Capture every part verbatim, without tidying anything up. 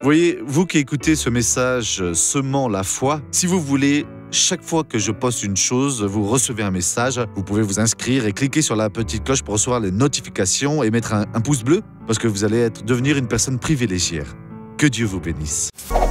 Voyez, vous qui écoutez ce message euh, semant la foi, si vous voulez, chaque fois que je poste une chose, vous recevez un message, vous pouvez vous inscrire et cliquer sur la petite cloche pour recevoir les notifications et mettre un, un pouce bleu parce que vous allez être, devenir une personne privilégiée. Que Dieu vous bénisse.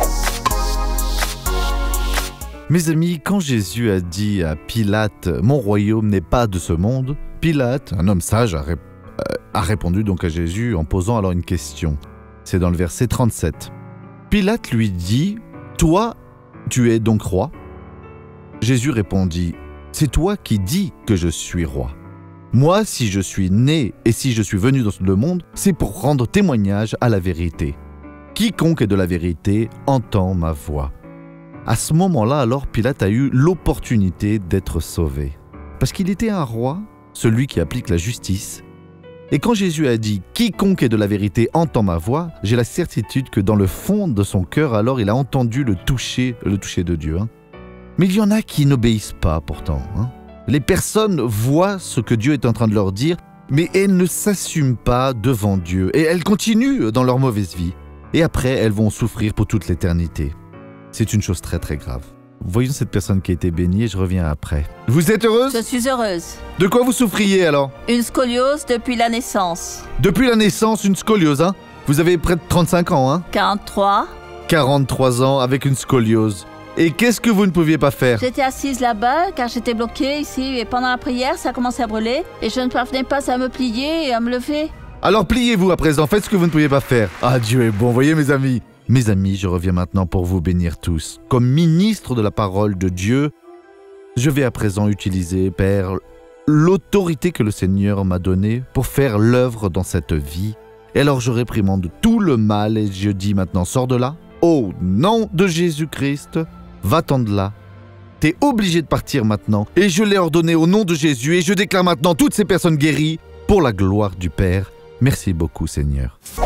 Mes amis, quand Jésus a dit à Pilate « Mon royaume n'est pas de ce monde », Pilate, un homme sage, a, ré euh, a répondu donc à Jésus en posant alors une question. C'est dans le verset trente-sept. Pilate lui dit « Toi, tu es donc roi ?» Jésus répondit « C'est toi qui dis que je suis roi. Moi, si je suis né et si je suis venu dans le monde, c'est pour rendre témoignage à la vérité. Quiconque est de la vérité entend ma voix. » À ce moment-là, alors, Pilate a eu l'opportunité d'être sauvé. Parce qu'il était un roi, celui qui applique la justice. Et quand Jésus a dit « Quiconque est de la vérité entend ma voix », j'ai la certitude que dans le fond de son cœur, alors, il a entendu le toucher, le toucher de Dieu. Hein. Mais il y en a qui n'obéissent pas pourtant. Hein. Les personnes voient ce que Dieu est en train de leur dire, mais elles ne s'assument pas devant Dieu. Et elles continuent dans leur mauvaise vie. Et après, elles vont souffrir pour toute l'éternité. C'est une chose très très grave. Voyons cette personne qui a été bénie et je reviens après. Vous êtes heureuse? Je suis heureuse. De quoi vous souffriez alors? Une scoliose depuis la naissance. Depuis la naissance, une scoliose, hein? Vous avez près de trente-cinq ans, hein? quarante-trois. quarante-trois ans avec une scoliose. Et qu'est-ce que vous ne pouviez pas faire? J'étais assise là-bas car j'étais bloquée ici et pendant la prière, ça a commencé à brûler et je ne parvenais pas à me plier et à me lever. Alors pliez-vous à présent, faites ce que vous ne pouviez pas faire. Ah, Dieu est bon, voyez mes amis. Mes amis, je reviens maintenant pour vous bénir tous. Comme ministre de la parole de Dieu, je vais à présent utiliser, Père, l'autorité que le Seigneur m'a donnée pour faire l'œuvre dans cette vie. Et alors je réprimande tout le mal et je dis maintenant, sors de là. Au nom de Jésus-Christ, va-t'en de là. T'es obligé de partir maintenant. Et je l'ai ordonné au nom de Jésus et je déclare maintenant toutes ces personnes guéries pour la gloire du Père. Merci beaucoup, Seigneur.